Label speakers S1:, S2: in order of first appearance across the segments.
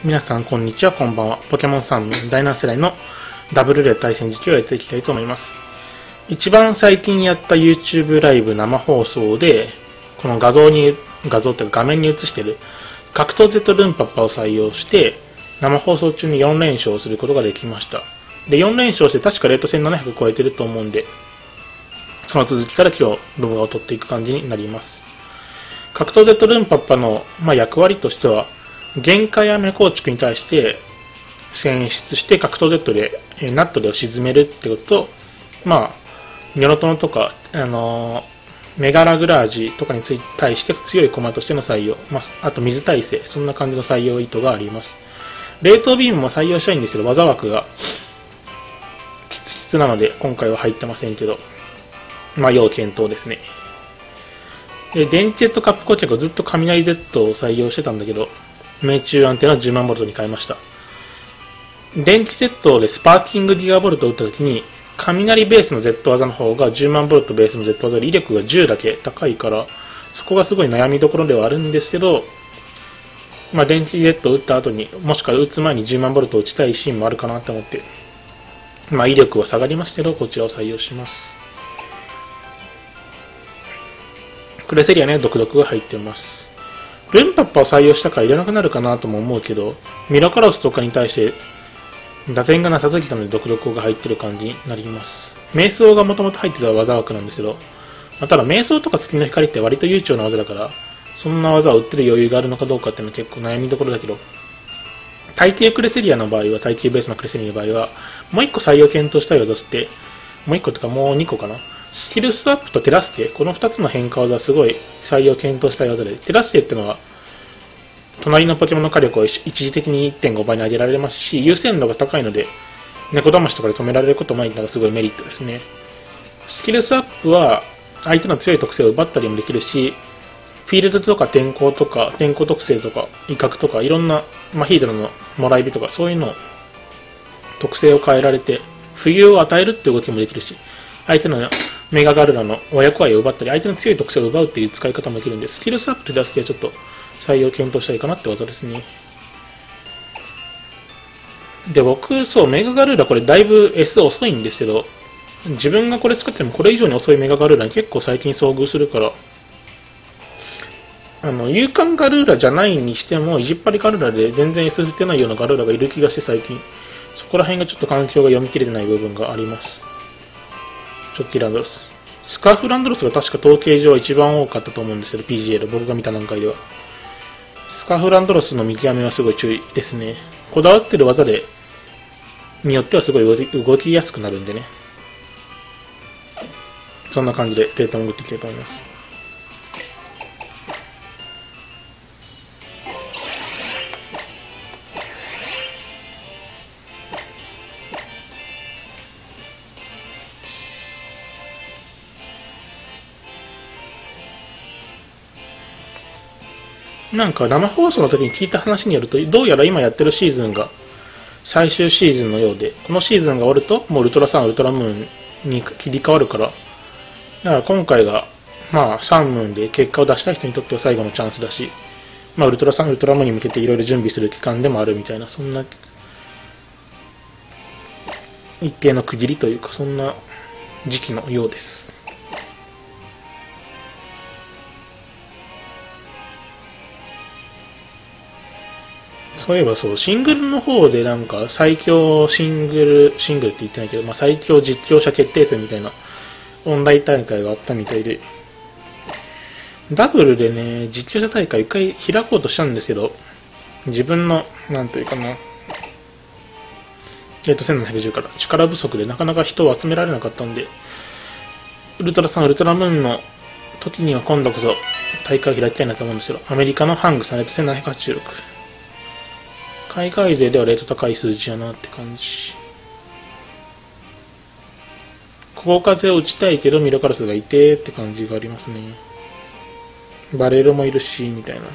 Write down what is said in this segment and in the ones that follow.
S1: 皆さんこんにちは、こんばんは。ポケモン3の第7世代のダブルレア対戦実況をやっていきたいと思います。一番最近やった YouTube ライブ生放送で、この画像っていうか画面に映している格闘 Z ルンパッパを採用して、生放送中に4連勝することができました。で、4連勝して確かレート1700超えてると思うんで、その続きから今日動画を撮っていく感じになります。格闘 Z ルンパッパの、役割としては、限界雨構築に対して選出して格闘 Z でナットで沈めるってことと、ニョロトノとか、メガラグラージとかに対して強い駒としての採用、あと水耐性、そんな感じの採用意図があります。冷凍ビームも採用したいんですけど、技枠がきつなので今回は入ってませんけど、要検討ですね。で、電池 Z カップ固着をずっと雷 Z を採用してたんだけど、命中安定の10万ボルトに変えました。電気 Z でスパーキングギガボルトを打ったときに、雷ベースの Z 技の方が10万ボルトベースの Z 技より威力が10だけ高いから、そこがすごい悩みどころではあるんですけど、電気 Z を打った後に、もしくは打つ前に10万ボルトを打ちたいシーンもあるかなと思って、威力は下がりますけど、こちらを採用します。クレセリアね、毒が入っています。ルンパッパを採用したからいらなくなるかなとも思うけど、ミラカロスとかに対して打点がなさすぎたので毒が入ってる感じになります。瞑想がもともと入ってた技枠なんですけど、ただ瞑想とか月の光って割と悠長な技だから、そんな技を打ってる余裕があるのかどうかっていうのは結構悩みどころだけど、耐久クレセリアの場合は、耐久ベースのクレセリアの場合は、もう1個採用検討したい技として、もう1個とかもう2個かな。スキルスワップとテラステ、この2つの変化技はすごい採用検討したい技で、テラステっていうのは、隣のポケモンの火力を一時的に 1.5 倍に上げられますし、優先度が高いので、猫騙しとかで止められることもないのがすごいメリットですね。スキルスワップは、相手の強い特性を奪ったりもできるし、フィールドとか天候特性とか威嚇とかいろんな、ヒードラのもらい火とかそういうのを特性を変えられて浮遊を与えるっていう動きもできるし、相手のメガガルラの親子愛を奪ったり相手の強い特性を奪うっていう使い方もできるんで、スキルスワップと出す気はちょっと採用検討したいかなって技ですね。で、僕メガガルラこれだいぶ S 遅いんですけど、自分がこれ作ってもこれ以上に遅いメガガルーラに結構最近遭遇するから、勇敢ガルーラじゃないにしても、意地っ張りガルーラで全然 S 出ないようなガルーラがいる気がして最近、そこら辺がちょっと環境が読み切れてない部分があります。チョッキランドロス。スカーフランドロスが確か統計上一番多かったと思うんですけど、PGL、僕が見た段階では。スカーフランドロスの見極めはすごい注意ですね。こだわってる技によってはすごい動きやすくなるんでね。そんな感じでレートも打っていきたいと思います。なんか生放送の時に聞いた話によると、どうやら今やってるシーズンが最終シーズンのようで、このシーズンが終わるともうウルトラサン、ウルトラムーンに切り替わるから、だから今回がサンムーンで結果を出したい人にとっては最後のチャンスだし、ウルトラサン、ウルトラムーンに向けていろいろ準備する期間でもあるみたいな、そんな一定の区切りというか、そんな時期のようです。そういえばシングルの方でなんか最強シングルって言ってないけど、最強実況者決定戦みたいなオンライン大会があったみたいで、ダブルでね、実況者大会一回開こうとしたんですけど、自分の、1710から力不足でなかなか人を集められなかったんで、ウルトラサン、ウルトラムーンの時には今度こそ大会を開きたいなと思うんですけど、アメリカのハングさんレート1786。海外勢ではレート高い数字やなって感じ。ここ風を打ちたいけどミラカラスがいてって感じがありますね。バレロもいるしみたいな。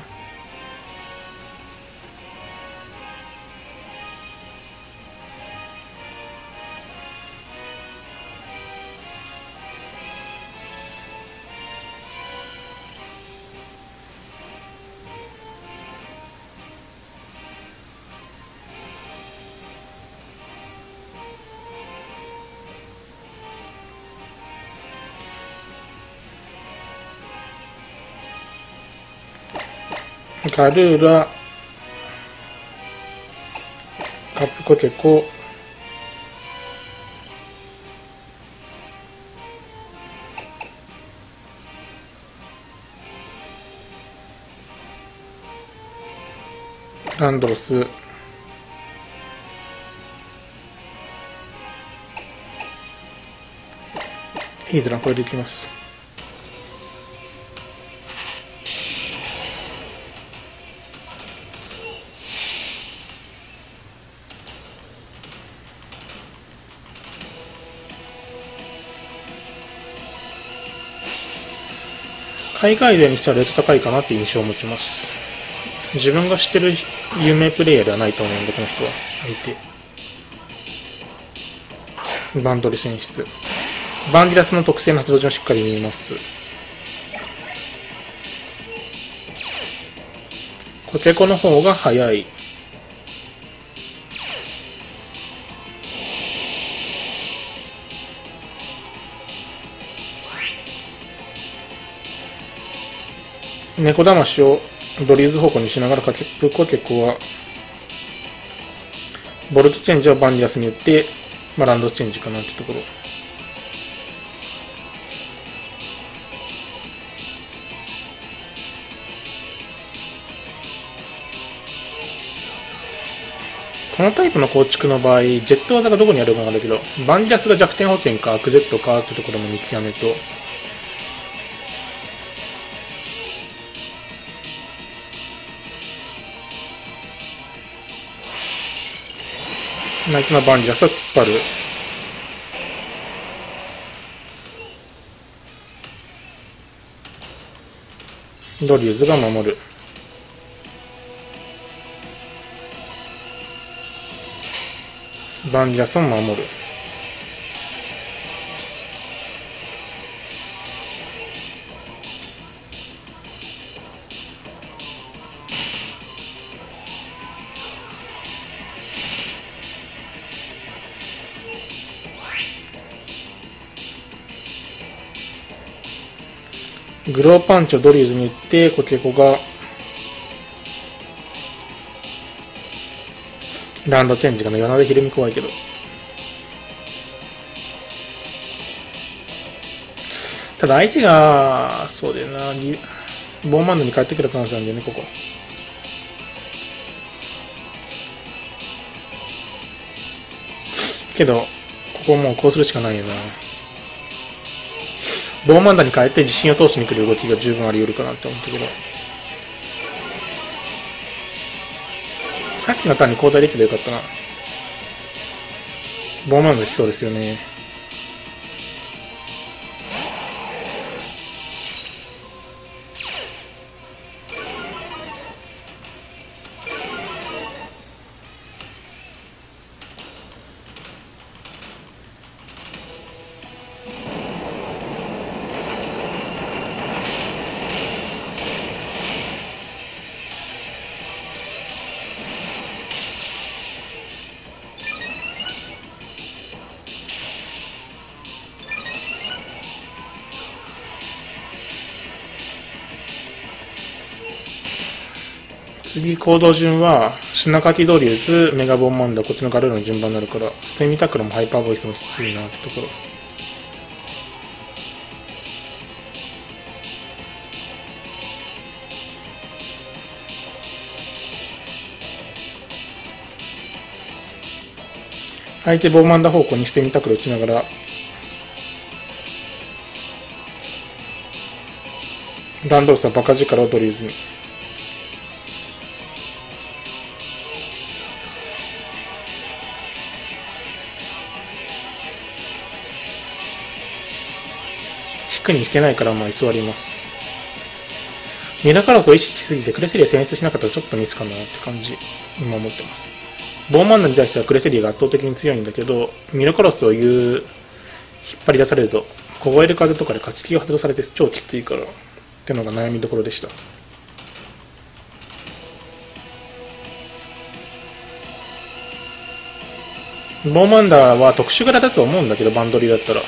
S1: ガルーラ、カプコケコ、ランドロス、ヒードラン、これでいきます。海外勢にしてはレート高いかなって印象を持ちます。自分が知ってる有名プレイヤーではないと思うんで、この人は。相手。バンドリ選出。バンディラスの特性の発動順をしっかり見ます。コテコの方が早い。猫だましをドリーズ方向にしながらカケプコケコはボルトチェンジをバンディラスに打って、ランドチェンジかなってところ。このタイプの構築の場合、ジェット技がどこにあるかがあるけど、バンディラスが弱点補填かアクジェットかってところも見極めと、ナイトのバンディラスは突っ張る。ドリューズが守る。バンディラスを守る。グローパンチをドリューズに打って、コケコがランドチェンジかな。柳でひるみ怖いけど。ただ相手が、そうだよな、ボーマンドに帰ってくる可能性なんだよね、ここ。けど、ここもうこうするしかないよな。ボーマンダに変えて自信を通しに来る動きが十分あり得るかなって思ったけど、さっきのターンに交代できてよかったな。ボーマンダしそうですよね。次行動順は砂かきドリューズ、メガボンマンダ、こっちのガルーの順番になるから、ステミタクロもハイパーボイスもきついなってところ。相手ボーマンダ方向にステミタクロ打ちながら、ランドルスはバカ力をドリューズに。引くにしてないから居座ります。ミラカロスを意識しすぎてクレセリア選出しなかったらちょっとミスかなって感じ、今思ってます。ボーマンダに対してはクレセリアが圧倒的に強いんだけど、ミラカロスを引っ張り出されると、凍える風とかで勝ち気が発動されて超きついから、ってのが悩みどころでした。ボーマンダーは特殊柄だと思うんだけど、バンドリーだったら。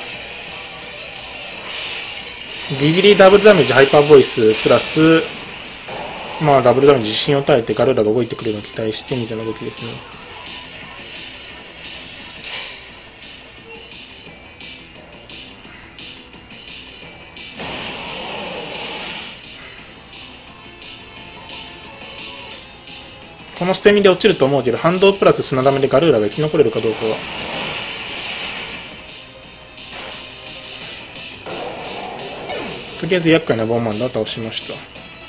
S1: ギリギリダブルダメージハイパーボイスプラスまあダブルダウンに自信を与えてガルーラが動いてくれるのを期待してみたいな動きですね。この捨て身で落ちると思うけど、反動プラス砂ダメでガルーラが生き残れるかどうかは。とりあえず厄介なボーマンダー倒しました。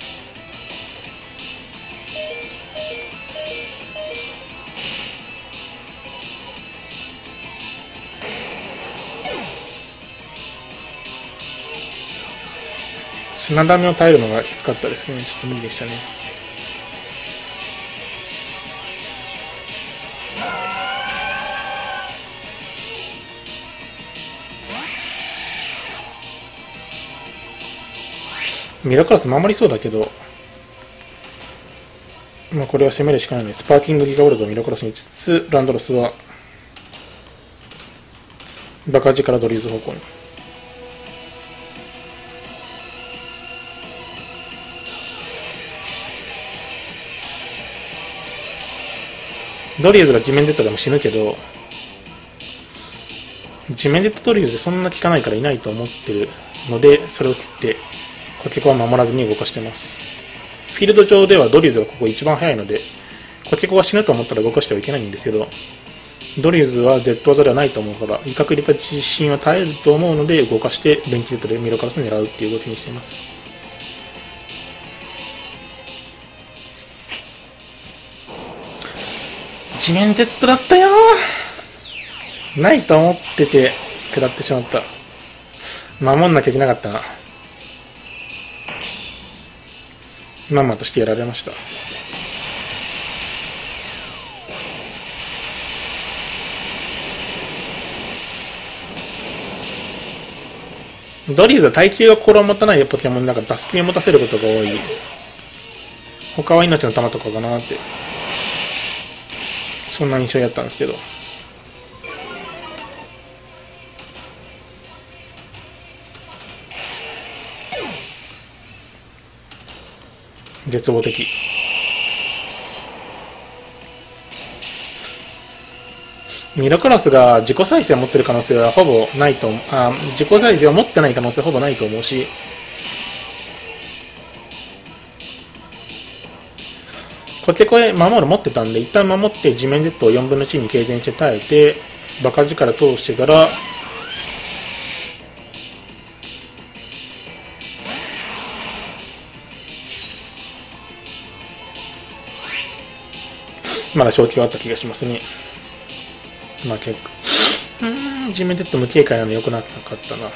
S1: 砂ダメを耐えるのがきつかったですね。ちょっと無理でしたね。ミラクラス守りそうだけど、まあこれは攻めるしかないので、スパーキングギガオルドをミラクラスに打ちつつ、ランドロスはバカ力ドリーズ方向に。ドリーズが地面デッドでも死ぬけど、地面デッドドリーズでそんな効かないからいないと思ってるので、それを切ってコケコは守らずに動かしてます。フィールド上ではドリューズがここ一番早いので、コケコが死ぬと思ったら動かしてはいけないんですけど、ドリューズは Z 技ではないと思うから、威嚇入れた自信は耐えると思うので、動かして電気 Z でミロカラスを狙うっていう動きにしています。地面 Z だったよー。ないと思ってて食らってしまった。守んなきゃいけなかったな。まんまとしてやられました。ドリーズは耐久が心を持たないポケモンだからダスキを持たせることが多い。他は命の玉とかかなって、そんな印象やったんですけど。絶望的。ミラクラスが自己再生を持ってる可能性はほぼないと思う。自己再生を持ってない可能性はほぼないと思うし、こっちこれ守る持ってたんで、一旦守って地面 Z を4分の1に軽減して耐えて、バカ力通してから、まだ正気があった気がしますね。まあ結構、地面 Z 無警戒なの良くなってなかったな。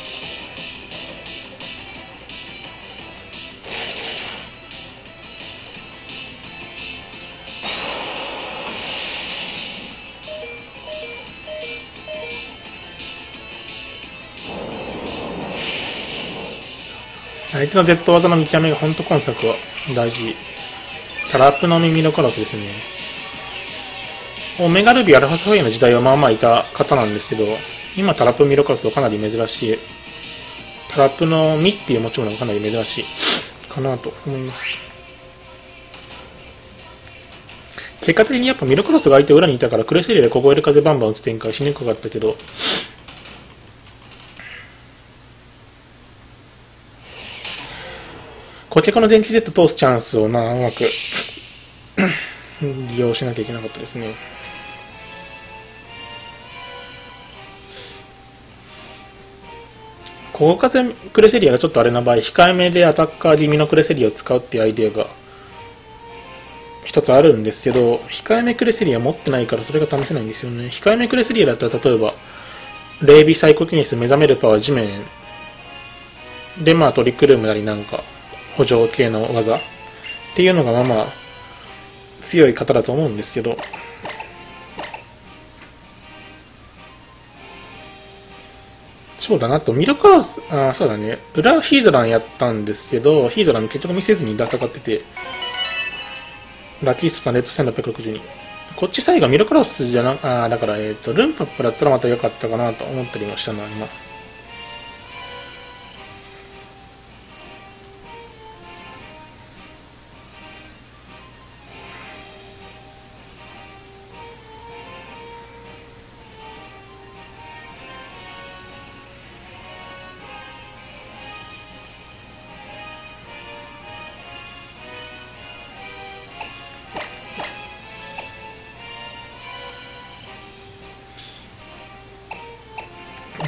S1: 相手の Z 技の見極めが本当今作は大事。タラップの耳のカラスですね。オメガルビーアルファサファイアの時代はまあまあいた方なんですけど、今タラップミロカラスはかなり珍しい。タラップの実っていう持ち物がかなり珍しいかなと思います。結果的にやっぱミロカラスが相手裏にいたからクレセリアで凍える風バンバン打つ展開しにくかったけど、コチェコの電気ジェット通すチャンスをうまく利用しなきゃいけなかったですね。ここ風クレセリアがちょっとあれな場合、控えめでアタッカー気味のクレセリアを使うっていうアイデアが一つあるんですけど、控えめクレセリア持ってないからそれが試せないんですよね。控えめクレセリアだったら例えば、レイビサイコキネス目覚めるパワー地面でまあトリックルームなりなんか補助系の技っていうのがまあまあ強い方だと思うんですけど、そうだなと、ミルカース、そうだね、裏ヒードランやったんですけど、ヒードラン結局見せずに戦ってて、ラキーストさんレッド1662。こっち最後ミルクロスじゃな、だから、ルンパップだったらまた良かったかなと思ったりもしたな、今。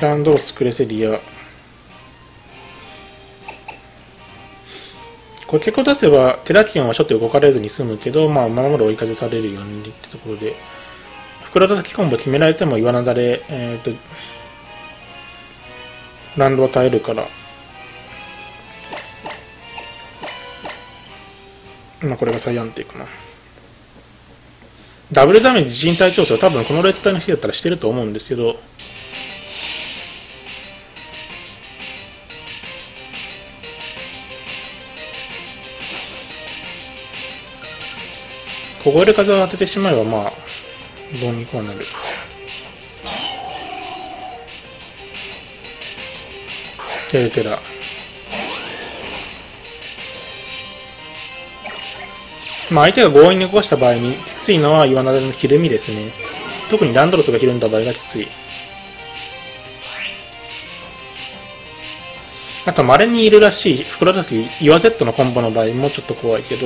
S1: ランドロス、クレセリア。これ結構出せば、テラキオンはちょっと動かれずに済むけど、まあ、まだ追い風されるようにってところで、袋叩きコンボ決められても岩なだれ、ランドは耐えるから、まあ、これが最安定かな。ダブルダメージ人体調整は多分このレッド体の日だったらしてると思うんですけど、凍える風を当ててしまえばまあどうにかはなる。テルテラ、まあ相手が強引に動かした場合にきついのは岩なだれのひるみですね。特にランドロスがひるんだ場合がきつい。あと稀にいるらしい袋叩き岩 Z のコンボの場合もちょっと怖いけど、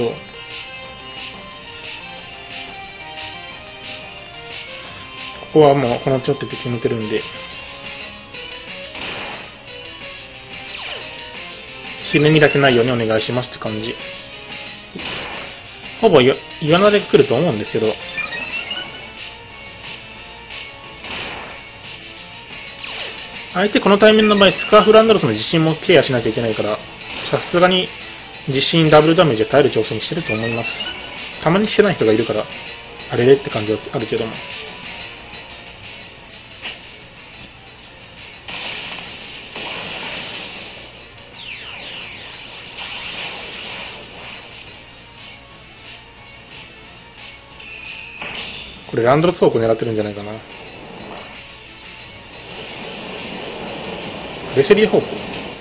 S1: ここはもうこのちょっと決めてるんで、ひるみだけないようにお願いしますって感じ。ほぼ岩なで来ると思うんですけど、相手この対面の場合スカーフランドロスの自信もケアしなきゃいけないから、さすがに自信ダブルダメージで耐える調整にしてると思います。たまにしてない人がいるからあれれって感じはあるけども、これランドロス方向狙ってるんじゃないかな。レセリア方向、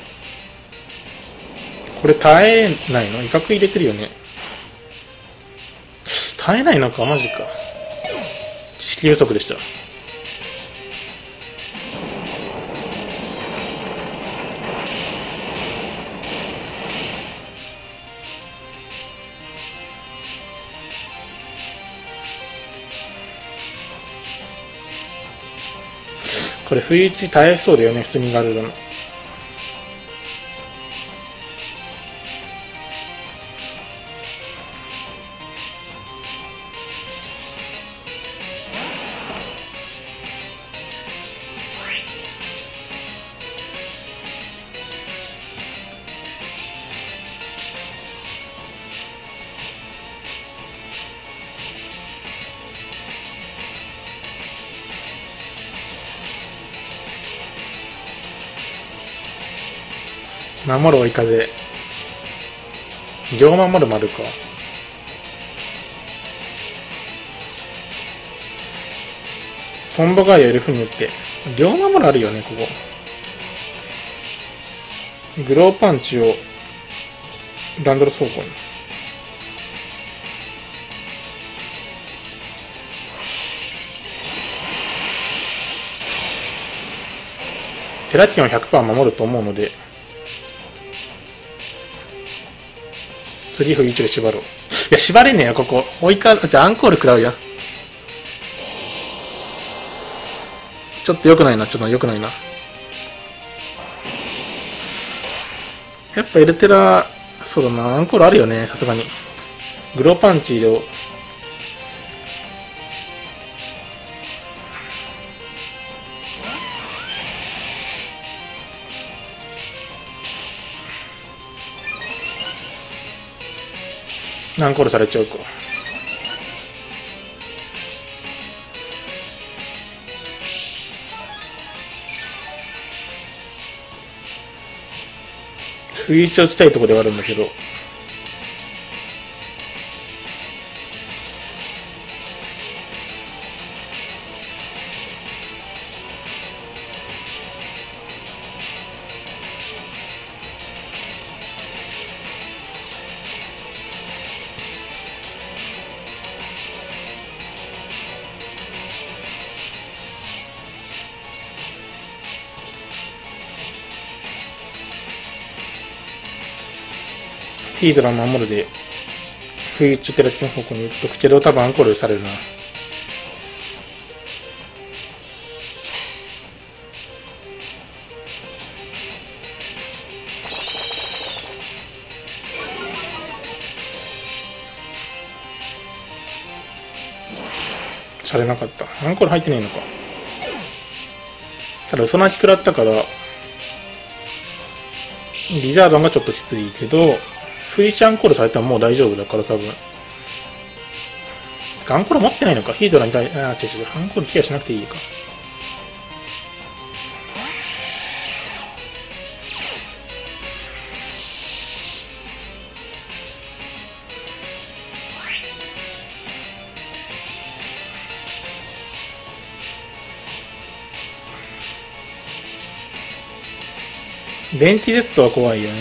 S1: これ耐えないの？威嚇入れてるよね。耐えないのか、マジか。知識不足でした。これ不意打ち耐えそうだよね、普通にガルドの。守る追い風、両守る丸か。トンボガイアエルフに打って両守るあるよね。ここグローパンチをランドロス方向に。テラキオン 100% 守ると思うので、次不意打ちで縛ろう。いや、縛れねえよ、ここ。追いか、じゃあアンコール食らうや。ちょっと良くないな、ちょっと良くないな。やっぱエルテラ、そうだな、アンコールあるよね、さすがに。グローパンチを。アンコールされちゃうか。不意打ちを打ちたいところではあるんだけど、ヒードラ守るで、不意打ちテラキの方向に打っとくけど、多分アンコールされるな。 されなかった。アンコール入ってないのか。ただ、その食らったから、リザードンがちょっときついけど、フリッシュアンコールされたらもう大丈夫だから多分。アンコール持ってないのか。ヒードラに対、違う違う。アンコールケアしなくていいか。電気 Z は怖いよね。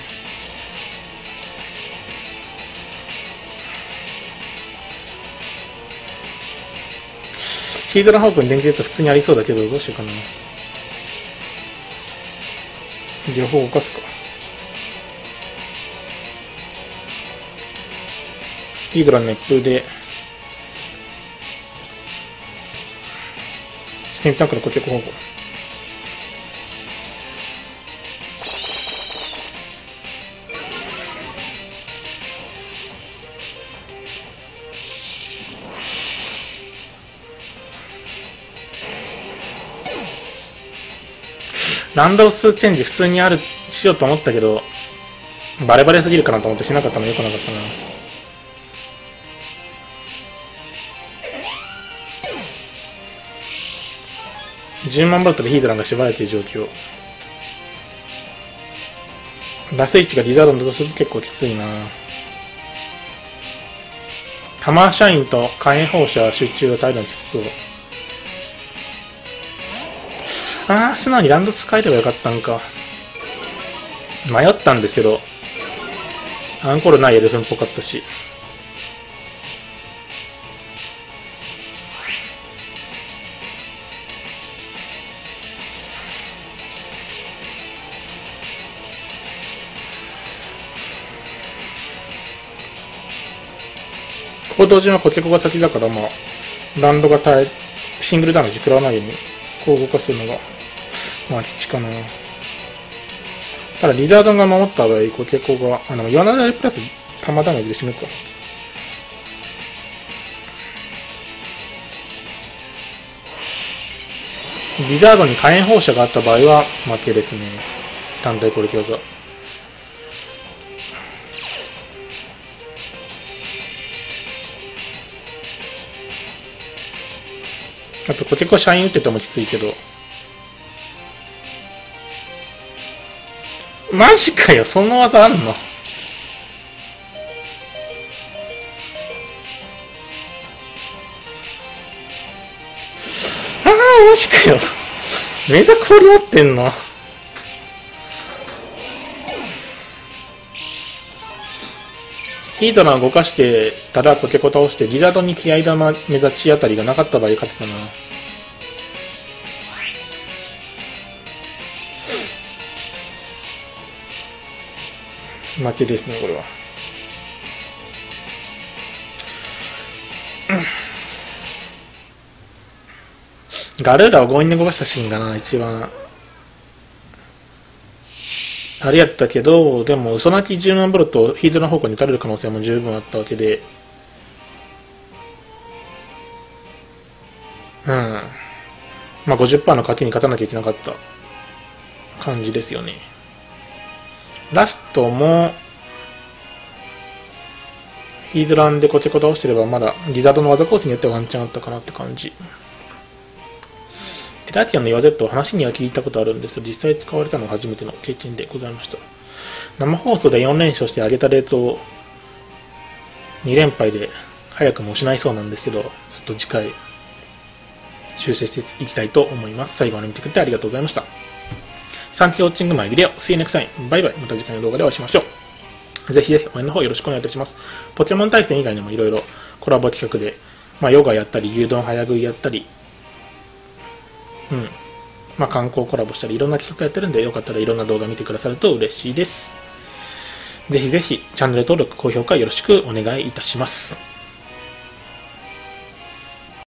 S1: ヒードラホークに電気 Z 普通にありそうだけど、どうしようかな。両方動かすか。ヒードラの熱風で、ステンピタンクの固着方向。ランドスチェンジ普通にしようと思ったけど、バレバレすぎるかなと思ってしなかったのよくなかったな。10万ボルトでヒードランが縛られている状況。ラストイッチがリザードンだとすると結構きついな。タマーシャインと火炎放射集中が耐えるのきつそう。素直にランドス変えればよかったんか。迷ったんですけど、アンコールないエルフンっぽかったし。行動順はコチェコが先だから、まあ、ランドがシングルダメージ食らわないように、こう動かすのが、まあ、父かな。ただ、リザードンが守った場合、コチェコが、ヨナダルプラス、弾ダメージで死ぬか。リザードンに火炎放射があった場合は、負けですね。単体コルキ技。あと、コチェコシャイン打っててもきついけど。マジかよ、その技あんの？マジかよ。めちゃ氷持ってんの？ヒードラー動かしてたらコチェコ倒して、リザードンに気合玉目指しあたりがなかった場合勝ってたな。負けですね、これは。ガルーラを強引に動かしたシーンがな、一番あれやったけど、でも嘘泣き10万ボルトヒードラ方向に打たれる可能性も十分あったわけで、まあ 50% の勝ちに勝たなきゃいけなかった感じですよね。ラストもヒードランでコチェコ倒してればまだリザードの技コースによってはワンチャンあったかなって感じ。テラティアンのヨア Z 話には聞いたことあるんですが、実際使われたのは初めての経験でございました。生放送で4連勝して上げたレートを2連敗で早くも失いそうなんですけど、ちょっと次回修正していきたいと思います。最後まで見てくれてありがとうございました。サンキウォッチングマイビデオ、See you next time。バイバイ。また次回の動画でお会いしましょう。ぜひぜひ応援の方よろしくお願いいたします。ポケモン対戦以外にもいろいろコラボ企画で、ヨガやったり、牛丼早食いやったり、観光コラボしたりいろんな企画やってるんで、よかったらいろんな動画見てくださると嬉しいです。ぜひぜひチャンネル登録、高評価よろしくお願いいたします。